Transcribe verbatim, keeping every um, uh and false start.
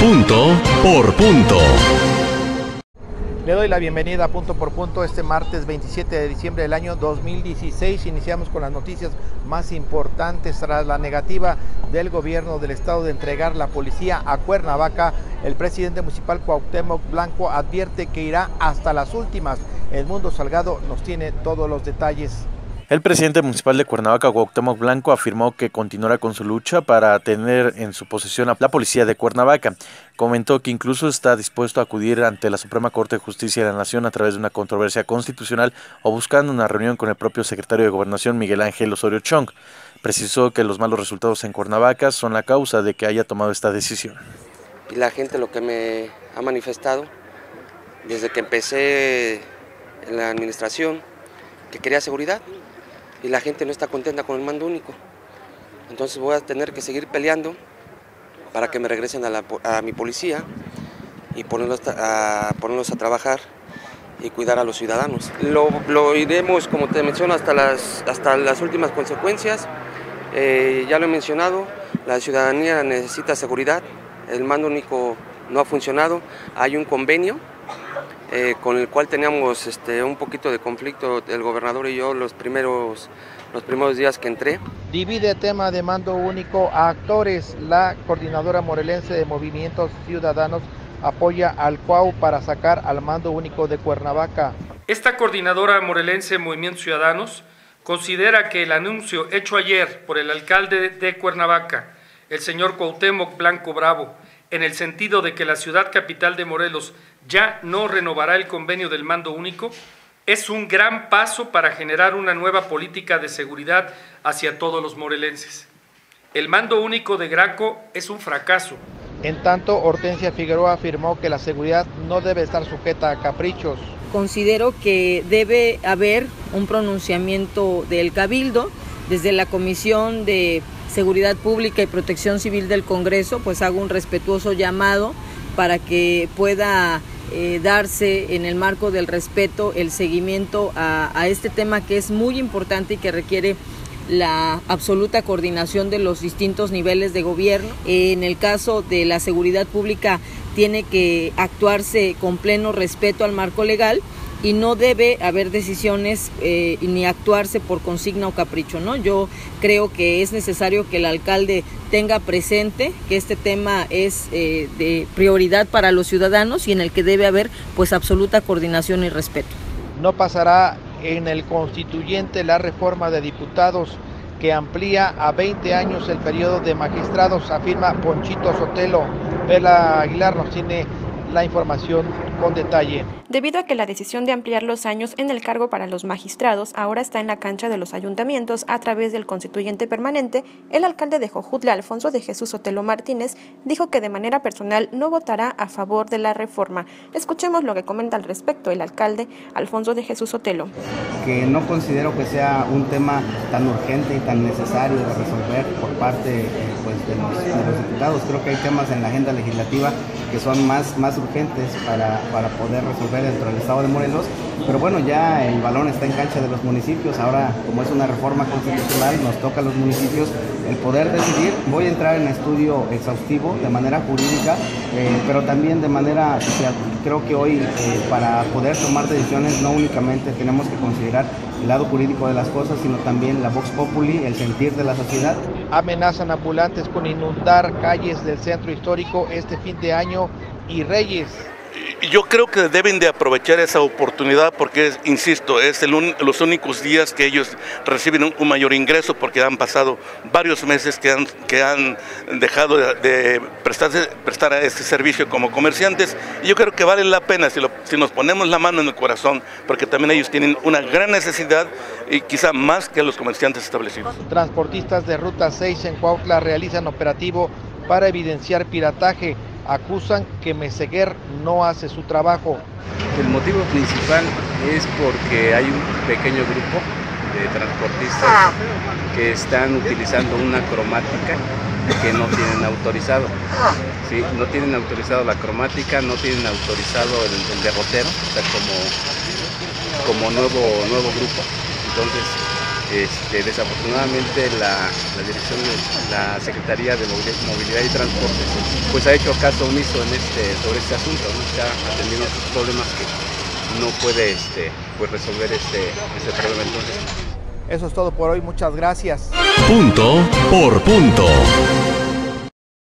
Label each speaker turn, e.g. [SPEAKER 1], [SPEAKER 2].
[SPEAKER 1] Punto por punto.
[SPEAKER 2] Le doy la bienvenida a Punto por Punto este martes veintisiete de diciembre del año dos mil dieciséis. Iniciamos con las noticias más importantes. Tras la negativa del gobierno del estado de entregar la policía a Cuernavaca, el presidente municipal Cuauhtémoc Blanco advierte que irá hasta las últimas. Edmundo Salgado nos tiene todos los detalles.
[SPEAKER 3] El presidente municipal de Cuernavaca, Cuauhtémoc Blanco, afirmó que continuará con su lucha para tener en su posesión a la policía de Cuernavaca. Comentó que incluso está dispuesto a acudir ante la Suprema Corte de Justicia de la Nación a través de una controversia constitucional o buscando una reunión con el propio secretario de Gobernación, Miguel Ángel Osorio Chong. Precisó que los malos resultados en Cuernavaca son la causa de que haya tomado esta decisión.
[SPEAKER 4] Y la gente lo que me ha manifestado desde que empecé en la administración, que quería seguridad. Y la gente no está contenta con el mando único. Entonces voy a tener que seguir peleando para que me regresen a, la, a mi policía y ponerlos a, ponerlos a trabajar y cuidar a los ciudadanos. Lo, lo iremos, como te menciono, hasta las, hasta las últimas consecuencias. Eh, ya lo he mencionado, la ciudadanía necesita seguridad, el mando único no ha funcionado, hay un convenio Eh, con el cual teníamos este, un poquito de conflicto el gobernador y yo los primeros, los primeros días que entré.
[SPEAKER 2] Divide tema de mando único a actores. La coordinadora morelense de Movimientos Ciudadanos apoya al Cuau para sacar al mando único de Cuernavaca.
[SPEAKER 5] Esta coordinadora morelense de Movimientos Ciudadanos considera que el anuncio hecho ayer por el alcalde de Cuernavaca, el señor Cuauhtémoc Blanco Bravo, en el sentido de que la ciudad capital de Morelos ya no renovará el convenio del mando único, es un gran paso para generar una nueva política de seguridad hacia todos los morelenses. El mando único de Graco es un fracaso.
[SPEAKER 2] En tanto, Hortensia Figueroa afirmó que la seguridad no debe estar sujeta a caprichos.
[SPEAKER 6] Considero que debe haber un pronunciamiento del Cabildo. Desde la Comisión de Seguridad Pública y Protección Civil del Congreso, pues hago un respetuoso llamado para que pueda eh, darse en el marco del respeto el seguimiento a, a este tema que es muy importante y que requiere la absoluta coordinación de los distintos niveles de gobierno. En el caso de la seguridad pública tiene que actuarse con pleno respeto al marco legal y no debe haber decisiones eh, ni actuarse por consigna o capricho, ¿no? Yo creo que es necesario que el alcalde tenga presente que este tema es eh, de prioridad para los ciudadanos y en el que debe haber pues absoluta coordinación y respeto.
[SPEAKER 2] No pasará en el constituyente la reforma de diputados que amplía a veinte años el periodo de magistrados, afirma Ponchito Sotelo. Perla Aguilar nos tiene la información con detalle.
[SPEAKER 7] Debido a que la decisión de ampliar los años en el cargo para los magistrados ahora está en la cancha de los ayuntamientos a través del constituyente permanente, el alcalde de Jojutla, Alfonso de Jesús Sotelo Martínez, dijo que de manera personal no votará a favor de la reforma. Escuchemos lo que comenta al respecto el alcalde Alfonso de Jesús Sotelo.
[SPEAKER 8] Que no considero que sea un tema tan urgente y tan necesario de resolver por parte pues, de, los, de los diputados. Creo que hay temas en la agenda legislativa que son más, más urgentes para, para poder resolver dentro del estado de Morelos, pero bueno, ya el balón está en cancha de los municipios. Ahora, como es una reforma constitucional, nos toca a los municipios el poder decidir. Voy a entrar en estudio exhaustivo de manera jurídica, eh, pero también de manera social. Creo que hoy eh, para poder tomar decisiones no únicamente tenemos que considerar el lado jurídico de las cosas, sino también la vox populi, el sentir de la sociedad.
[SPEAKER 2] Amenazan ambulantes con inundar calles del centro histórico este fin de año y Reyes.
[SPEAKER 9] Yo creo que deben de aprovechar esa oportunidad porque, insisto, es el un, los únicos días que ellos reciben un, un mayor ingreso porque han pasado varios meses que han, que han dejado de, de prestarse, prestar a este servicio como comerciantes. Y yo creo que vale la pena si, lo, si nos ponemos la mano en el corazón, porque también ellos tienen una gran necesidad y quizá más que los comerciantes establecidos.
[SPEAKER 2] Transportistas de Ruta seis en Cuautla realizan operativo para evidenciar pirataje. Acusan que Meseguer no hace su trabajo.
[SPEAKER 10] El motivo principal es porque hay un pequeño grupo de transportistas que están utilizando una cromática que no tienen autorizado. ¿Sí? No tienen autorizado la cromática, no tienen autorizado el, el derrotero, o sea, como, como nuevo, nuevo grupo. Entonces, Este, desafortunadamente la, la dirección de la Secretaría de Movilidad y Transportes pues ha hecho caso omiso en este, sobre este asunto, ¿no? Está atendiendo sus problemas que no puede este, pues resolver este, este problema. Entonces,
[SPEAKER 2] eso es todo por hoy, muchas gracias.
[SPEAKER 1] Punto por punto.